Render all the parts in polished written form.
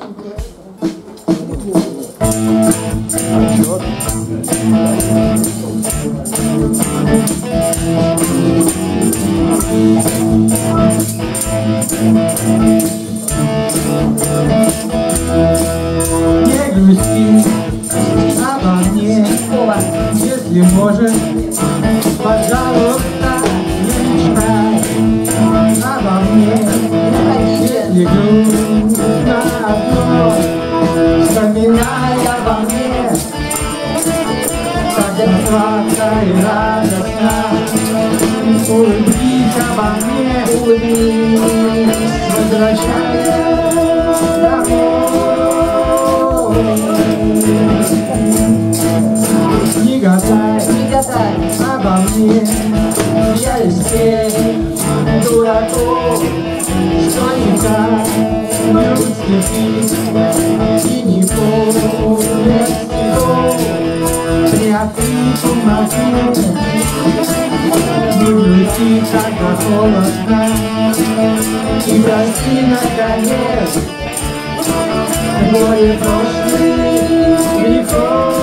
Не грусти обо мне, если можешь, пожалуйста, не мечтай обо мне. Если грустно одно, вспоминай обо мне, как я сладко и радостно. Улыбнись обо мне, улыбнись, возвращайся домой. Не гадай обо мне, я из тех дураков, что никак не уступить и не помнят стихов. Приоткрыть помогу, не грусти, когда холодно, и прости, наконец, горе прошлых грехов.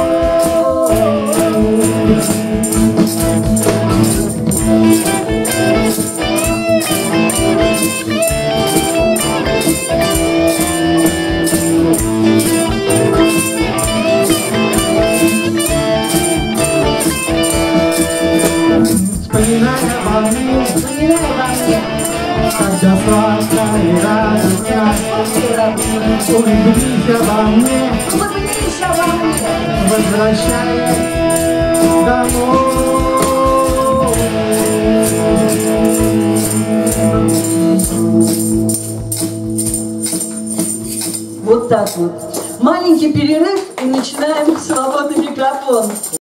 Вспоминай обо мне, когда сладко и радостно. Улыбнись обо мне, возвращаясь домой. Вот так вот. Маленький перерыв и начинаем свободный микрофон.